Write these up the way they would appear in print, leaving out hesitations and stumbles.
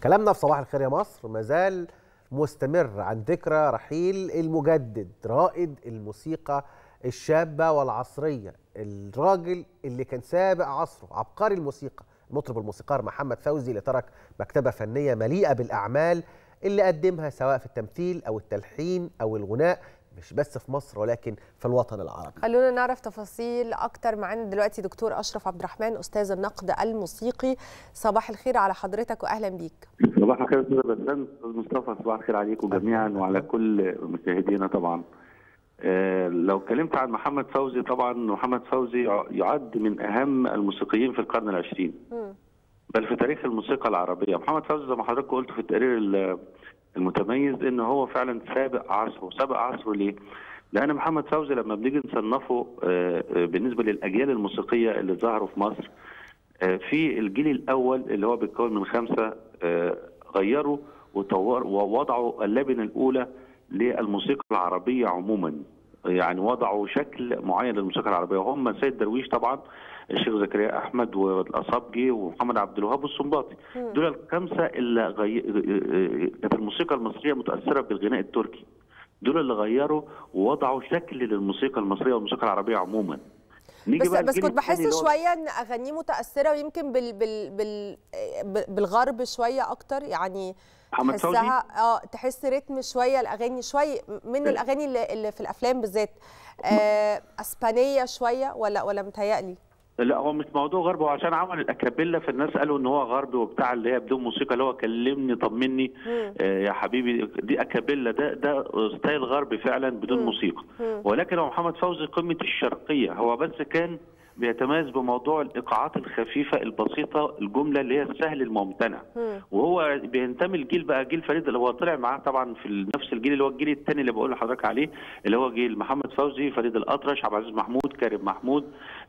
كلامنا في صباح الخير يا مصر ما زال مستمر عن ذكرى رحيل المجدد رائد الموسيقى الشابة والعصرية، الراجل اللي كان سابق عصره، عبقري الموسيقى، المطرب الموسيقار محمد فوزي، اللي ترك مكتبة فنية مليئة بالأعمال اللي قدمها سواء في التمثيل أو التلحين أو الغناء، مش بس في مصر ولكن في الوطن العربي. خلونا نعرف تفاصيل أكتر. معانا دلوقتي دكتور أشرف عبد الرحمن، أستاذ النقد الموسيقي. صباح الخير على حضرتك وأهلا بيك. صباح الخير أستاذ بسام، أستاذ مصطفى، صباح الخير عليكم جميعا وعلى كل مشاهدينا. طبعا لو اتكلمت عن محمد فوزي، طبعا محمد فوزي يعد من أهم الموسيقيين في القرن العشرين بل في تاريخ الموسيقى العربية. محمد فوزي زي ما حضرتك قلت في التقرير المتميز ان هو فعلا سابق عصره. سابق عصره ليه؟ لان محمد فوزي لما بنيجي نصنفه بالنسبه للاجيال الموسيقيه اللي ظهروا في مصر، في الجيل الاول اللي هو بيتكون من 5 غيروا وطوروا ووضعوا اللبنه الاولى للموسيقى العربيه عموما، يعني وضعوا شكل معين للموسيقى العربيه، وهم سيد درويش طبعا، الشيخ زكريا احمد والاصابجي ومحمد عبد الوهاب والسنباطي. دول ال5 اللي كانت الموسيقى المصريه متاثره بالغناء التركي، دول اللي غيروا ووضعوا شكل للموسيقى المصريه والموسيقى العربيه عموما. بس كنت بحس شويه ان اغانيه متاثره ويمكن بالغرب شويه اكتر، يعني تحسها تحس رتم شويه الاغاني، شويه من الاغاني اللي في الافلام بالذات اسبانيه شويه، ولا متهيألي؟ لا، هو مش موضوع غرب، هو عشان عمل الاكابيلا فالناس قالوا ان هو غربي وبتاع، اللي هي بدون موسيقى، اللي هو كلمني طمني يا حبيبي، دي اكابيلا، ده ستايل غربي فعلا بدون موسيقى. ولكن هو محمد فوزي قمه الشرقيه، هو بس كان بيتميز بموضوع الايقاعات الخفيفه البسيطه، الجمله اللي هي السهل الممتنع. وهو بينتمي الجيل بقى جيل فريد، اللي هو طلع معاه طبعا في نفس الجيل اللي هو الجيل الثاني اللي بقول لحضرتك عليه، اللي هو جيل محمد فوزي، فريد الأطرش، عبد العزيز محمود، كريم محمود،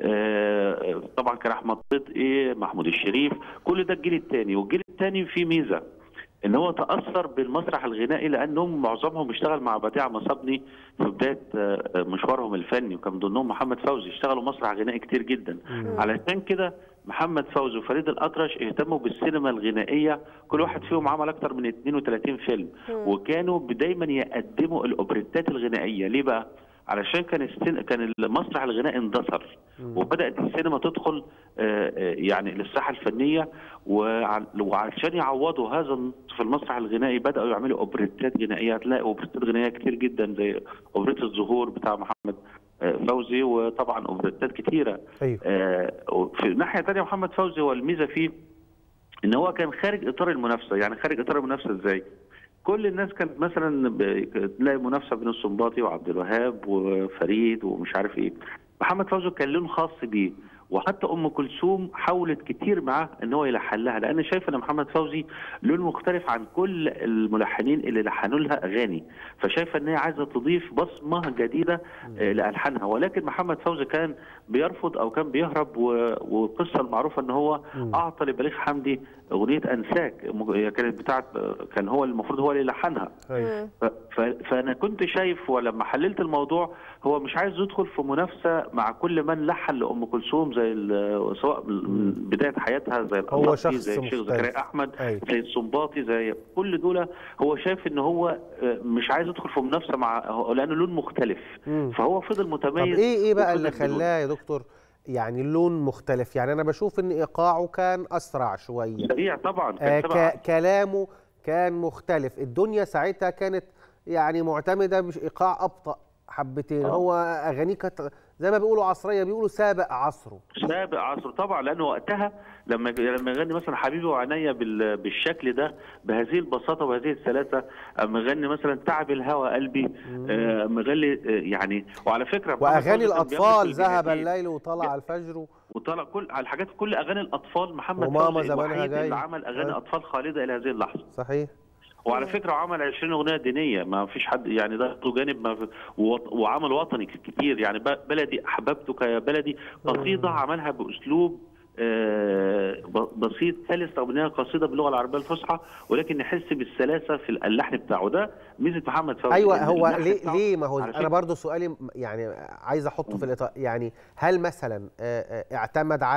طبعا كان احمد صدقي، محمود الشريف، كل ده الجيل الثاني. والجيل الثاني فيه ميزه ان هو تاثر بالمسرح الغنائي، لانهم معظمهم اشتغل مع بديع مصابني في بدايه مشوارهم الفني، وكان من ضمنهم محمد فوزي، اشتغلوا مسرح غنائي كتير جدا. علشان كده محمد فوزي وفريد الأطرش اهتموا بالسينما الغنائيه، كل واحد فيهم عمل اكثر من 32 فيلم، وكانوا دايما يقدموا الاوبريتات الغنائيه. ليه بقى؟ علشان كان المسرح الغنائي اندثر، وبدات السينما تدخل يعني للساحه الفنيه، وعشان يعوضوا هذا في المسرح الغنائي بداوا يعملوا اوبريتات غنائيه. هتلاقي اوبريتات غنائيه كتير جدا زي اوبريت الزهور بتاع محمد فوزي، وطبعا اوبريتات كتيره. أيوه. في ناحيه ثانيه محمد فوزي هو الميزه فيه ان هو كان خارج اطار المنافسه. يعني خارج اطار المنافسه ازاي؟ كل الناس كانت مثلا تلاقي منافسه بين السنباطي وعبد الوهاب وفريد ومش عارف ايه. محمد فوزي كان لون خاص بيه، وحتى ام كلثوم حاولت كتير معاه ان هو يلحن لها، لان شايفه ان محمد فوزي لون مختلف عن كل الملحنين اللي لحنوا لها اغاني، فشايفه ان هي عايزه تضيف بصمه جديده لالحانها. ولكن محمد فوزي كان بيرفض او كان بيهرب، والقصه المعروفه ان هو اعطى لبليغ حمدي اغنيه انساك، كانت بتاعت، كان هو المفروض هو اللي يلحنها. فانا كنت شايف ولما حللت الموضوع هو مش عايز يدخل في منافسه مع كل من لحن لام كلثوم، زي سواء من بدايه حياتها زي الأصابجي، زي الشيخ زكريا احمد، زي السنباطي، زي كل دول. هو شايف ان هو مش عايز يدخل في منافسه مع، لانه لون مختلف، فهو فضل متميز. طب ايه بقى اللي خلاه يا دكتور يعني اللون مختلف؟ يعني انا بشوف ان ايقاعه كان اسرع شويه، سريع طبعا، كلامه كان مختلف، الدنيا ساعتها كانت يعني معتمده مش ايقاع ابطأ حبتين. هو اغانيه كانت زي ما بيقولوا عصريه، بيقولوا سابق عصره. سابق عصره طبعا، لانه وقتها لما يغني مثلا حبيبي وعينيا بالشكل ده، بهذه البساطه وهذه السلاسه، اما يغني مثلا تعب الهوى قلبي، مغني يعني. وعلى فكره واغاني الاطفال، ذهب الليل وطلع الفجر وطلع كل الحاجات، كل اغاني الاطفال محمد فوزي الوحيد اللي عمل اغاني اطفال خالده الى هذه اللحظه. صحيح. وعلى فكره عمل 20 اغنيه دينيه، ما فيش حد يعني ده جانب، ما وعمل وطني كتير، يعني بلدي احببتك يا بلدي، قصيده عملها باسلوب بسيط سلس، او انها قصيده باللغه العربيه الفصحى، ولكن نحس بالسلاسه في اللحن بتاعه. ده ميزه محمد فوزي. ايوه، هو ليه ما هو انا برضو سؤالي يعني عايز احطه في الاطار، يعني هل مثلا اعتمد على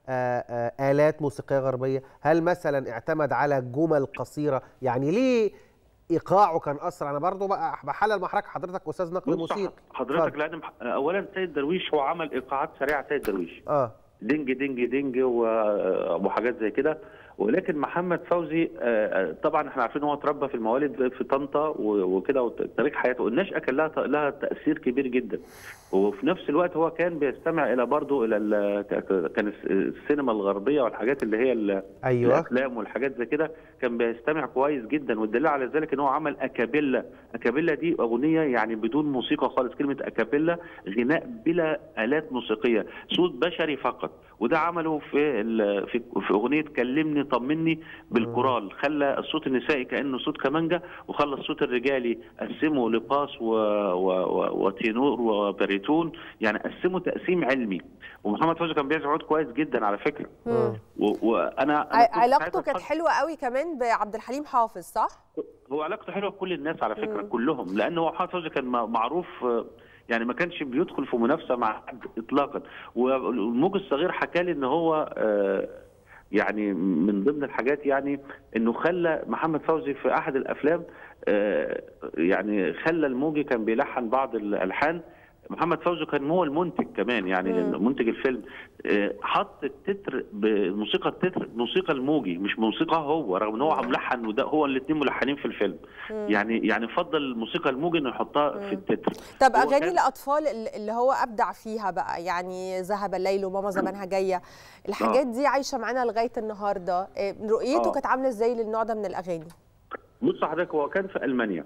آلات موسيقية غربية؟ هل مثلا اعتمد على جمل قصيرة؟ يعني ليه ايقاعه كان اسرع؟ انا برضو بقى بحلل مع حضرتك استاذ نقد موسيقي. حضرتك لان اولا سيد درويش هو عمل ايقاعات سريعه. سيد درويش دنج دنج دنج وحاجات زي كده. ولكن محمد فوزي طبعا احنا عارفين هو اتربى في الموالد في طنطا وكده، وتاريخ حياته النشأة كان لها تأثير كبير جدا. وفي نفس الوقت هو كان بيستمع الى برضه الى كان السينما الغربيه والحاجات اللي هي أيوة. الافلام والحاجات زي كده، كان بيستمع كويس جدا. والدليل على ذلك ان هو عمل اكابيلا. اكابيلا دي اغنيه يعني بدون موسيقى خالص. كلمه اكابيلا غناء بلا آلات موسيقيه، صوت بشري فقط. وده عمله في اغنيه كلمني طمني بالكورال. خلى الصوت النسائي كانه صوت كمانجا، وخلى الصوت الرجالي قسمه لباس وتينور وباريتون، يعني قسمه تقسيم علمي. ومحمد فوزي كان بيعزف عود كويس جدا على فكره. وانا علاقته كانت حلوه قوي كمان بعبد الحليم حافظ، صح؟ هو علاقته حلوه بكل الناس على فكره، كلهم، لان هو محمد فوزي كان معروف، يعني ما كانش بيدخل في منافسه مع حد اطلاقا. والموج الصغير حكى لي ان هو يعني من ضمن الحاجات يعني انه خلى محمد فوزي في احد الافلام يعني خلى الموجي كان بيلحن بعض الالحان. محمد فوزي كان هو المنتج كمان، يعني منتج الفيلم. حط التتر بموسيقى التتر موسيقى الموجي، مش موسيقى هو، رغم ان هو ملحن، وده هو الاثنين ملحنين في الفيلم. يعني فضل الموسيقى الموجي انه يحطها في التتر. طب اغاني الاطفال اللي هو ابدع فيها بقى، يعني ذهب الليل وماما زمانها جايه، الحاجات دي عايشه معانا لغايه النهارده. رؤيته كانت عامله ازاي للنوع ده من الاغاني؟ بص حضرتك، هو كان في المانيا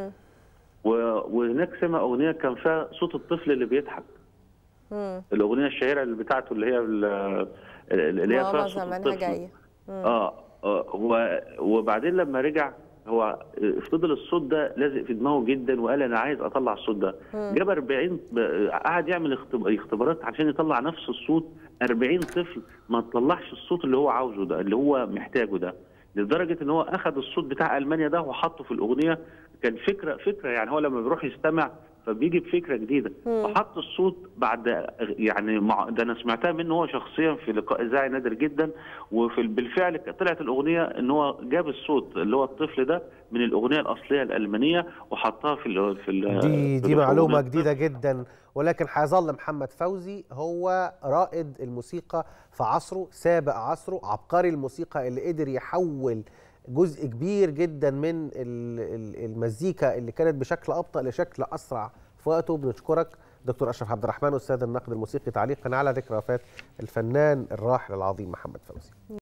وهناك سمع اغنيه كان فيها صوت الطفل اللي بيضحك. الاغنيه الشهيره اللي بتاعته اللي هي فيها صوت الطفل. جايه. وبعدين لما رجع هو فضل الصوت ده لازق في دماغه جدا، وقال انا عايز اطلع الصوت ده. جاب 40 قعد يعمل اختبارات عشان يطلع نفس الصوت. 40 طفل ما طلعش الصوت اللي هو عاوزه ده، اللي هو محتاجه ده، لدرجه ان هو اخذ الصوت بتاع المانيا ده وحطه في الاغنيه. كان فكره يعني هو لما بيروح يستمع فبيجي بفكره جديده، فحط الصوت بعد يعني ده انا سمعتها منه هو شخصيا في لقاء اذاعي نادر جدا. بالفعل طلعت الاغنيه ان هو جاب الصوت اللي هو الطفل ده من الاغنيه الاصليه الالمانيه وحطها دي معلومه جديده جدا. ولكن هيظل محمد فوزي هو رائد الموسيقى في عصره، سابق عصره، عبقري الموسيقى اللي قدر يحول جزء كبير جدا من المزيكا اللي كانت بشكل أبطأ لشكل أسرع في وقته. بنشكرك دكتور أشرف عبد الرحمن أستاذ النقد الموسيقي تعليقا على ذكرى وفاة الفنان الراحل العظيم محمد فوزي.